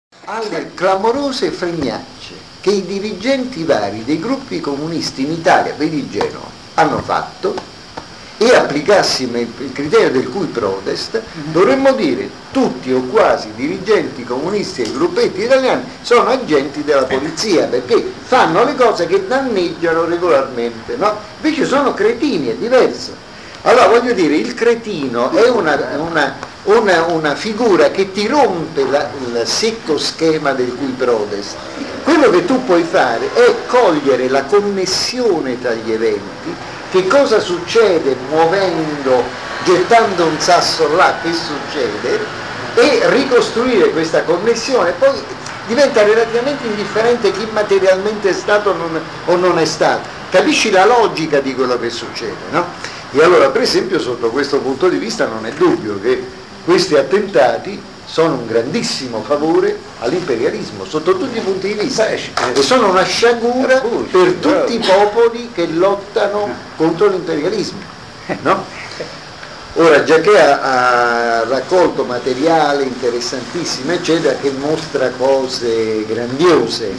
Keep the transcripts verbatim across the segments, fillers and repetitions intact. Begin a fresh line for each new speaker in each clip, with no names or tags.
alle clamorose fregnacce che i dirigenti vari dei gruppi comunisti in Italia, vedi Genova, hanno fatto, e applicassimo il criterio del cui prodest, dovremmo dire tutti o quasi i dirigenti comunisti e gruppetti italiani sono agenti della polizia, perché fanno le cose che danneggiano regolarmente, no? Invece sono cretini, è diverso. Allora voglio dire, il cretino è una, una, una, una figura che ti rompe la, il secco schema del cui prodest. Quello che tu puoi fare è cogliere la connessione tra gli eventi. Che cosa succede muovendo, gettando un sasso là, che succede, e ricostruire questa connessione. Poi diventa relativamente indifferente chi materialmente è stato o non, o non è stato. Capisci la logica di quello che succede, no? E allora, per esempio, sotto questo punto di vista non è dubbio che questi attentati sono un grandissimo favore all'imperialismo, sotto tutti i punti di vista, e sono una sciagura per tutti i popoli che lottano contro l'imperialismo, no? Ora, già che ha, ha raccolto materiale interessantissimo, eccetera, che mostra cose grandiose,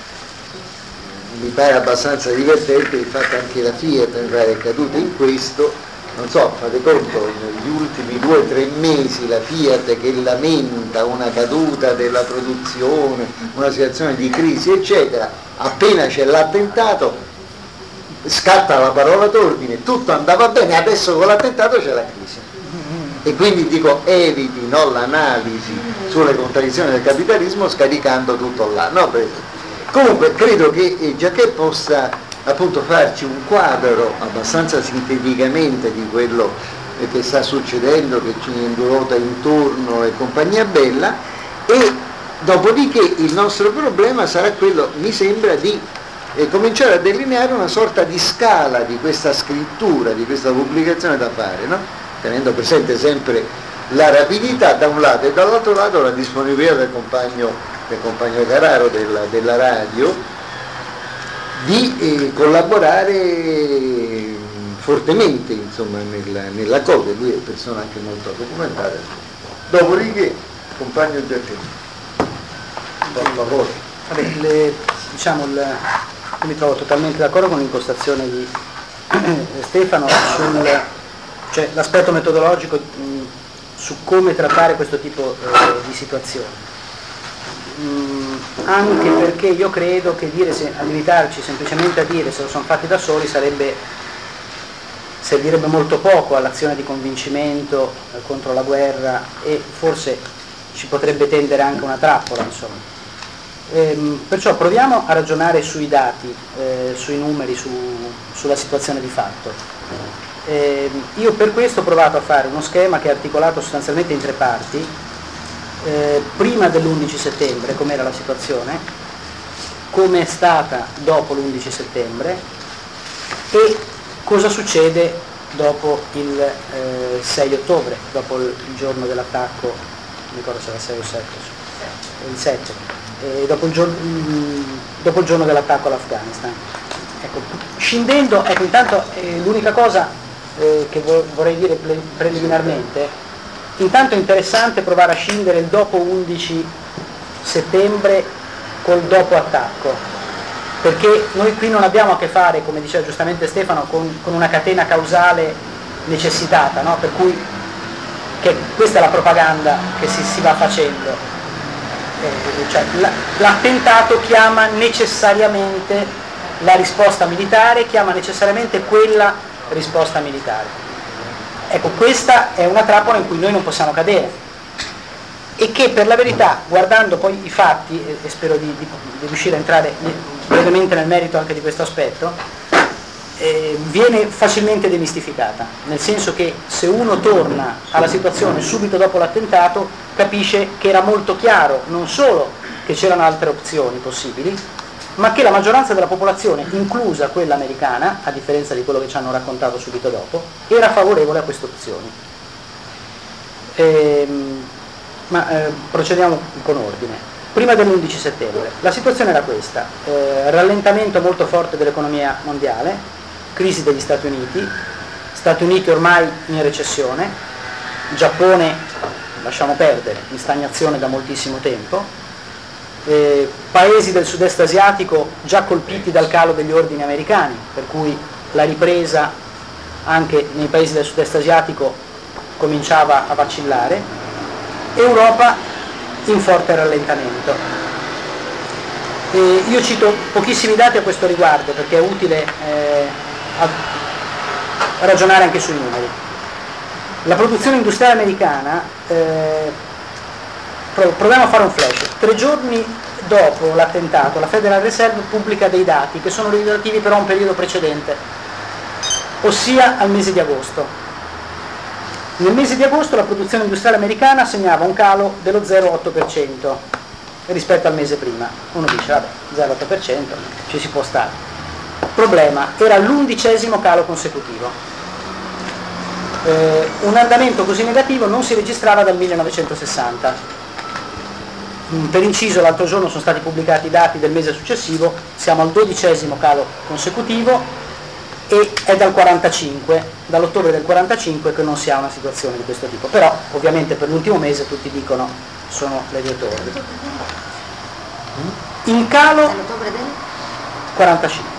mi pare abbastanza divertente il fatto anche la Fiat è caduta in questo. Non so, fate conto, negli ultimi due o tre mesi la Fiat che lamenta una caduta della produzione, una situazione di crisi, eccetera, appena c'è l'attentato scatta la parola d'ordine, tutto andava bene, adesso con l'attentato c'è la crisi. E quindi dico, eviti, no, l'analisi sulle contraddizioni del capitalismo scaricando tutto là. No, comunque credo che eh, già che possa appunto farci un quadro abbastanza sinteticamente di quello che sta succedendo, che ci ruota intorno e compagnia bella, e dopodiché il nostro problema sarà quello, mi sembra, di eh, cominciare a delineare una sorta di scala di questa scrittura, di questa pubblicazione da fare, no? Tenendo presente sempre la rapidità da un lato e dall'altro lato la disponibilità del compagno, del compagno Carraro della, della radio, di eh, collaborare fortemente, insomma, nella, nella cosa. Lui è una persona anche molto documentata. Dopodiché, compagno Giacomo, per favore.
Vabbè, le, diciamo, il, io mi trovo totalmente d'accordo con l'impostazione di Stefano sul, cioè, l'aspetto metodologico mh, su come trattare questo tipo eh, di situazioni. Anche perché io credo che dire se, a limitarci semplicemente a dire se lo sono fatti da soli sarebbe, servirebbe molto poco all'azione di convincimento eh, contro la guerra, e forse ci potrebbe tendere anche una trappola, insomma. Ehm, perciò proviamo a ragionare sui dati, eh, sui numeri, su, sulla situazione di fatto. Ehm, io per questo ho provato a fare uno schema che è articolato sostanzialmente in tre parti. Eh, prima dell'undici settembre com'era la situazione, come è stata dopo l'undici settembre e cosa succede dopo il eh, sei ottobre, dopo il, il giorno dell'attacco, non ricordo se era sei o sette, il sette, eh, dopo, il giorno, mh, dopo il giorno dell'attacco all'Afghanistan. Ecco, scendendo, ecco, intanto eh, l'unica cosa eh, che vo- vorrei dire pre- preliminarmente, intanto è interessante provare a scindere il dopo undici settembre col dopo attacco, perché noi qui non abbiamo a che fare, come diceva giustamente Stefano, con, con una catena causale necessitata, no? Per cui che questa è la propaganda che si, si va facendo. Eh, cioè, la, l'attentato chiama necessariamente la risposta militare, chiama necessariamente quella risposta militare. Ecco, questa è una trappola in cui noi non possiamo cadere, e che per la verità, guardando poi i fatti, e, e spero di, di, di riuscire a entrare brevemente nel merito anche di questo aspetto, eh, viene facilmente demistificata, nel senso che se uno torna alla situazione subito dopo l'attentato capisce che era molto chiaro non solo che c'erano altre opzioni possibili, ma che la maggioranza della popolazione, inclusa quella americana, a differenza di quello che ci hanno raccontato subito dopo, era favorevole a queste opzioni. Ehm, ma eh, procediamo con ordine. Prima dell'undici settembre, la situazione era questa: eh, rallentamento molto forte dell'economia mondiale, crisi degli Stati Uniti, Stati Uniti ormai in recessione, Giappone lasciamo perdere, in stagnazione da moltissimo tempo, eh, paesi del sud-est asiatico già colpiti dal calo degli ordini americani, per cui la ripresa anche nei paesi del sud-est asiatico cominciava a vacillare, Europa in forte rallentamento. E io cito pochissimi dati a questo riguardo perché è utile eh, a ragionare anche sui numeri. La produzione industriale americana, eh, proviamo a fare un flash, tre giorni dopo l'attentato la Federal Reserve pubblica dei dati che sono relativi però a un periodo precedente, ossia al mese di agosto. Nel mese di agosto la produzione industriale americana segnava un calo dello zero virgola otto per cento rispetto al mese prima. Uno dice, vabbè, zero virgola otto per cento ci si può stare. Problema, era l'undicesimo calo consecutivo. Eh, un andamento così negativo non si registrava dal millenovecentosessanta. Per inciso, l'altro giorno sono stati pubblicati i dati del mese successivo, siamo al dodicesimo calo consecutivo e è dal quarantacinque, dall'ottobre del quarantacinque che non si ha una situazione di questo tipo, però ovviamente per l'ultimo mese tutti dicono sono le due torri. In calo quarantacinque.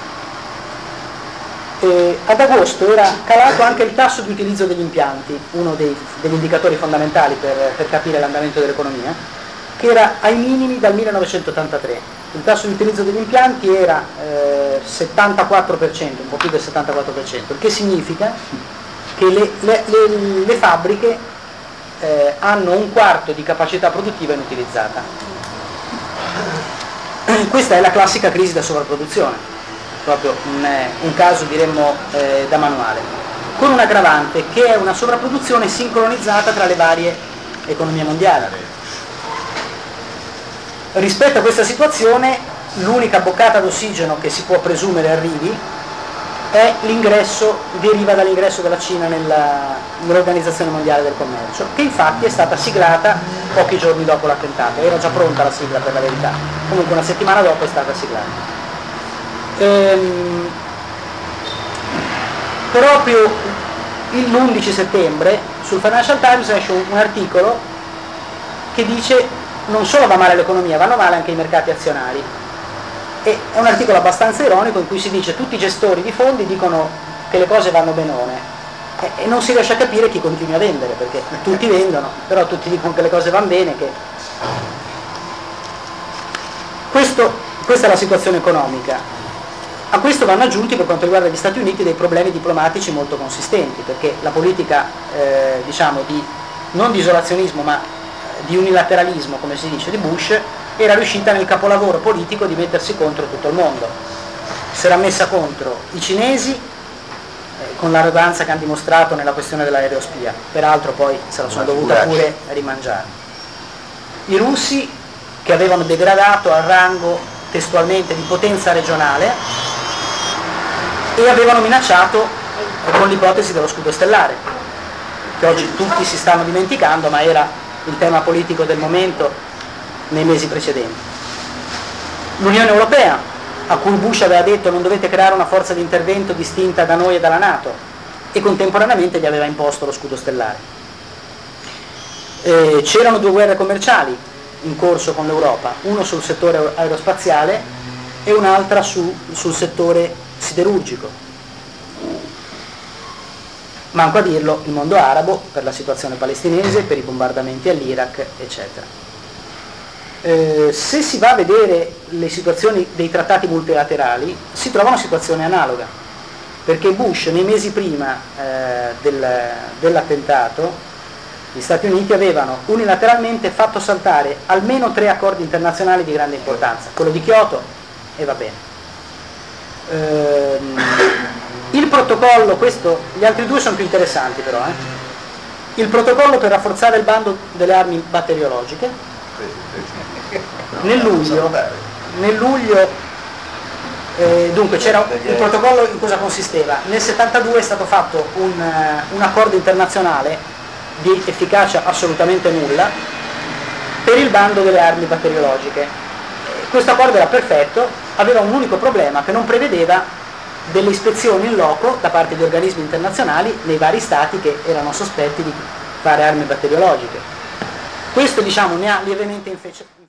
E ad agosto era calato anche il tasso di utilizzo degli impianti, uno dei, degli indicatori fondamentali per, per capire l'andamento dell'economia, che era ai minimi dal millenovecentottantatré. Il tasso di utilizzo degli impianti era eh, settantaquattro per cento, un po' più del settantaquattro per cento, il che significa che le, le, le, le fabbriche eh, hanno un quarto di capacità produttiva inutilizzata. Questa è la classica crisi da sovrapproduzione, proprio un, un caso diremmo eh, da manuale, con un aggravante che è una sovrapproduzione sincronizzata tra le varie economie mondiali. Rispetto a questa situazione l'unica boccata d'ossigeno che si può presumere arrivi è l'ingresso, deriva dall'ingresso della Cina nella, nell'Organizzazione Mondiale del Commercio, che infatti è stata siglata pochi giorni dopo l'attentato, era già pronta la sigla per la verità, comunque una settimana dopo è stata siglata. Ehm, proprio l'undici settembre sul Financial Times esce un, un articolo che dice non solo va male l'economia, vanno male anche i mercati azionari. E è un articolo abbastanza ironico in cui si dice tutti i gestori di fondi dicono che le cose vanno benone e, e non si riesce a capire chi continua a vendere, perché tutti vendono, però tutti dicono che le cose vanno bene. Che... Questo, questa è la situazione economica. A questo vanno aggiunti, per quanto riguarda gli Stati Uniti, dei problemi diplomatici molto consistenti, perché la politica eh, diciamo di non di isolazionismo ma di unilateralismo, come si dice, di Bush, era riuscita nel capolavoro politico di mettersi contro tutto il mondo. Si era messa contro i cinesi eh, con l'arroganza che hanno dimostrato nella questione dell'aerospia, peraltro poi se la sono dovuta pure rimangiare. I russi, che avevano degradato al rango testualmente di potenza regionale e avevano minacciato eh, con l'ipotesi dello scudo stellare, che oggi tutti si stanno dimenticando, ma era il tema politico del momento nei mesi precedenti. L'Unione Europea, a cui Bush aveva detto non dovete creare una forza di intervento distinta da noi e dalla NATO, e contemporaneamente gli aveva imposto lo scudo stellare. Eh, c'erano due guerre commerciali in corso con l'Europa, uno sul settore aerospaziale e un'altra su, sul settore siderurgico. Manco a dirlo il mondo arabo per la situazione palestinese, per i bombardamenti all'Iraq, eccetera. Eh, se si va a vedere le situazioni dei trattati multilaterali, si trova una situazione analoga, perché Bush nei mesi prima eh, del, dell'attentato gli Stati Uniti avevano unilateralmente fatto saltare almeno tre accordi internazionali di grande importanza, quello di Kyoto e va bene. Ehm, il protocollo, questo, gli altri due sono più interessanti però, eh? Il protocollo per rafforzare il bando delle armi batteriologiche, nel luglio, nel luglio eh, dunque c'era il protocollo in cosa consisteva? Nel settantadue è stato fatto un, un accordo internazionale di efficacia assolutamente nulla per il bando delle armi batteriologiche. Questo accordo era perfetto, aveva un unico problema, che non prevedeva delle ispezioni in loco da parte di organismi internazionali nei vari stati che erano sospetti di fare armi batteriologiche. Questo, diciamo, ne ha lievemente infece